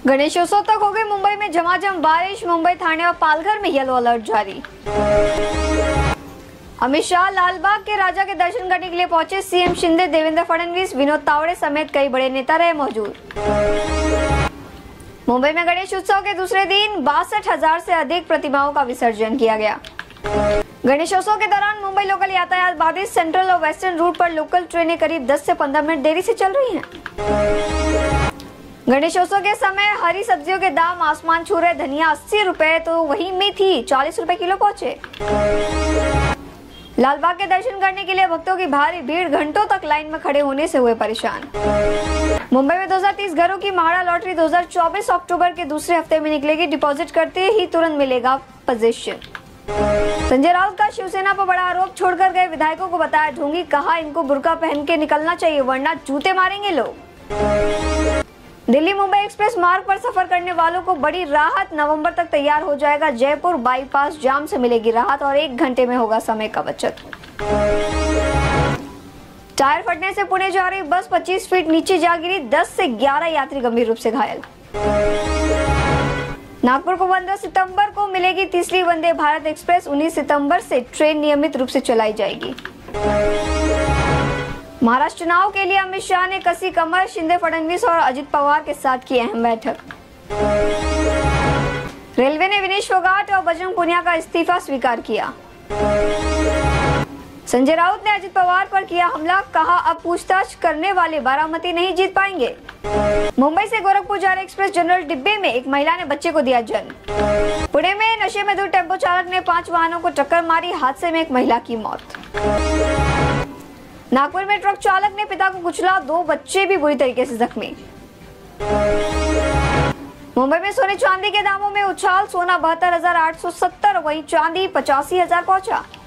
गणेशोत्सव तक हो गई मुंबई में झमाझम बारिश। मुंबई, थाने और पालघर में येलो अलर्ट जारी। अमित शाह लालबाग के राजा के दर्शन करने के लिए पहुंचे। सीएम शिंदे, देवेंद्र फडणवीस, विनोद तावड़े समेत कई बड़े नेता रहे मौजूद। मुंबई में गणेश उत्सव के दूसरे दिन 62,000 से अधिक प्रतिमाओं का विसर्जन किया गया। गणेशोत्सव के दौरान मुंबई लोकल यातायात बाधित। सेंट्रल और वेस्टर्न रूट पर लोकल ट्रेनें करीब 10 से 15 मिनट देरी से चल रही हैं। गणेशोत्सव के समय हरी सब्जियों के दाम आसमान छू रहे। धनिया 80 रुपए तो वहीं मेथी 40 रुपए किलो पहुंचे। लालबाग के दर्शन करने के लिए भक्तों की भारी भीड़ घंटों तक लाइन में खड़े होने से हुए परेशान। मुंबई में 2030 घरों की महाड़ा लॉटरी 2024 अक्टूबर के दूसरे हफ्ते में निकलेगी। डिपॉजिट करते ही तुरंत मिलेगा पोजीशन। संजय राउत का शिवसेना पर बड़ा आरोप। छोड़कर गए विधायकों को बताया ढोंगी। कहा इनको बुर्का पहन के निकलना चाहिए वरना जूते मारेंगे लोग। दिल्ली मुंबई एक्सप्रेस मार्ग पर सफर करने वालों को बड़ी राहत। नवंबर तक तैयार हो जाएगा जयपुर बाईपास। जाम से मिलेगी राहत और 1 घंटे में होगा समय का बचत। टायर फटने से पुणे जा रही बस 25 फीट नीचे जा गिरी। 10 से 11 यात्री गंभीर रूप से घायल। नागपुर को 15 सितंबर को मिलेगी तीसरी वंदे भारत एक्सप्रेस। 19 सितंबर से ट्रेन नियमित रूप से चलाई जाएगी। महाराष्ट्र चुनाव के लिए अमित शाह ने कसी कमर। शिंदे, फडणवीस और अजित पवार के साथ की अहम बैठक। रेलवे ने विनेश फोगाट और बजरंग पुनिया का इस्तीफा स्वीकार किया। संजय राउत ने अजित पवार पर किया हमला। कहा अब पूछताछ करने वाले बारामती नहीं जीत पाएंगे। मुंबई से गोरखपुर जा रहे एक्सप्रेस जनरल डिब्बे में एक महिला ने बच्चे को दिया जन्म। पुणे में नशे में धुत टेम्पो चालक ने 5 वाहनों को टक्कर मारी। हादसे में एक महिला की मौत। नागपुर में ट्रक चालक ने पिता को कुचला। 2 बच्चे भी बुरी तरीके से जख्मी। मुंबई में सोने चांदी के दामों में उछाल। सोना 72,870 वहीं चांदी 85,000 पहुंचा।